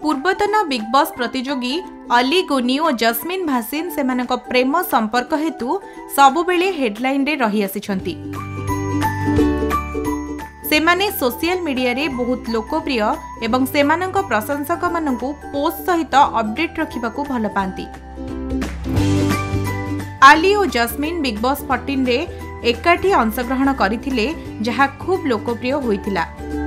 पूर्वतन big boss प्रतियोगी अली गोनी और जस्मिन भासिन सेमानक प्रेम संपर्क हेतु सबुबेले हेडलाइन रे रही आसिछंती। सेमाने सोशल मीडिया रे बहुत लोकप्रिय एवं सेमानक प्रशंसक मानकु पोस्ट सहित अपडेट रखिबाकू भल पांती। आली और जस्मिन बिग बॉस 14 रे एकाठी अंशग्रहण करथिले जहा खूब लोकप्रिय होइतिला।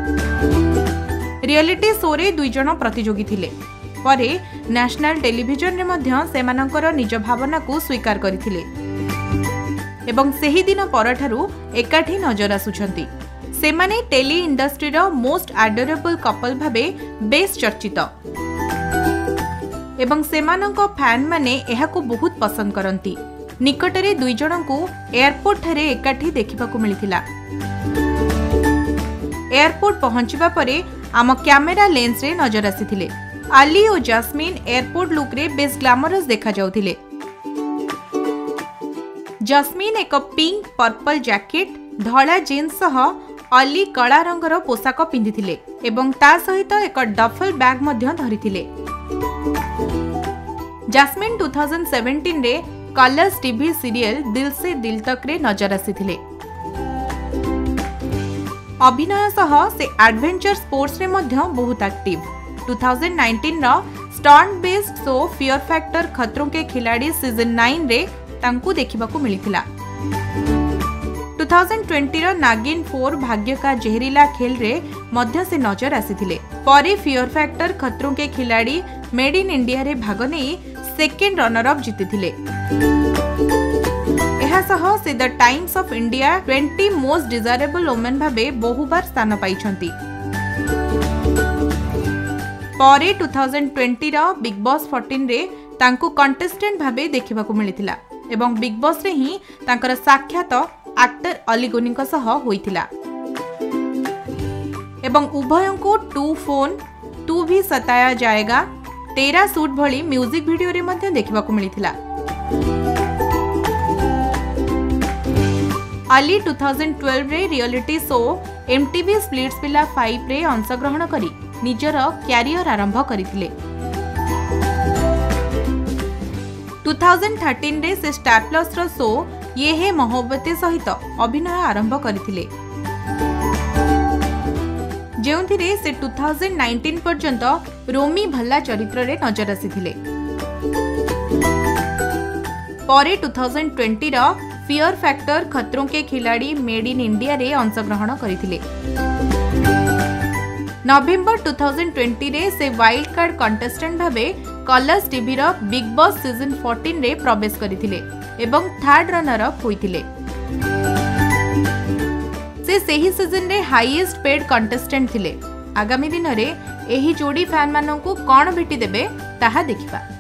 रियलिटी शो रे दुई जण प्रतियोगी थिले परे नेशनल टेलीविजन रे मध्य सेमानकर निज भावना को स्वीकार करथिले एवं सेही दिन परठारु एकाठी नजर आसुछंती। सेमाने टेली इंडस्ट्री रो मोस्ट एडोरेबल कपल भाबे बेस चर्चित एवं सेमानक फैन माने एहाकू बहुत पसंद करंती। निकटरे दुई जण को एयरपोर्ट थारे एकाठी देखिबाकू मिलिथिला। एयरपोर्ट पहुंचबा परे आम कैमेरा लेंस रे नजर आसीथिले। आली और जस्मिन एयरपोर्ट लुक रे बेस ग्लैमरस देखा जाउथिले। जस्मिन एक पिंक पर्पल जैकेट धड़ा जीन्स सह अली कला रंगर पोशाक पिंधिथिले एवं ता सहित एक डफल बैग मध्य धरिथिले। जस्मिन 2017 रे कलर्स टीवी सीरियल दिल से दिल तक रे नजर आसीथिले। अभिनय सह से एडवेंचर स्पोर्ट्स रे मध्य बहुत एक्टिव। 2019 रो stunt based show fear factor Khatron Ke खिलाड़ी सीजन 9 रे तांकू देखिबाकू मिलिथिला। 2020 रो नागिन 4 भाग्य का जहरीला खेल रे मध्य से नजर आसीथिले। परे फियर फैक्टर खतरों के खिलाड़ी मेड इन इंडिया रे भाग नेई सेकेंड रनर अप जीतिथिले। सह से the Times of India 20 most desirable women भाबे बहुबार स्थान पाइछंती। परे 2020 रो बिग बॉस 14 रे तांकू कंटेस्टेंट भाबे देखिबाकू मिलिथिला एवं बिग बॉस रे ही तांकर साक्षात एक्टर अली गोनी का सह होइथिला एवं उभयंको 2 फोन 2 भी सताया जाएगा 13 सूट भली म्यूजिक वीडियो रे मध्ये देखिबाकू मिलिथिला। अली 2012 रे रियलिटी शो एमटीवी स्प्लिट्सविला 5 रे अंशग्रहण करी निजर क्यारियर आरंभ करथिले। 2013 रे से स्टार प्लस रो शो ये है मोहब्बते सहित अभिनय आरंभ करथिले जेउथिरे से 2019 पर्यंत रोमी भल्ला चरित्र रे नजर आसीथिले। परे 2020 रो फियर फैक्टर खतरों के खिलाड़ी मेड इन इंडिया रे अंशग्रहण करथिले। नवेम्बर 2020 रे से वाइल्ड कार्ड कंटेस्टेंट भाबे कलर्स टीवी रो बिग बॉस सीजन 14 रे प्रवेश करथिले एवं थर्ड रनर अप होइथिले। से सेही सीजन रे हाईएस्ट पेड कंटेस्टेंट थिले। आगामी दिन रे एही जोड़ी फैन माननकु कोन भेटी देबे ताहा देखिबा।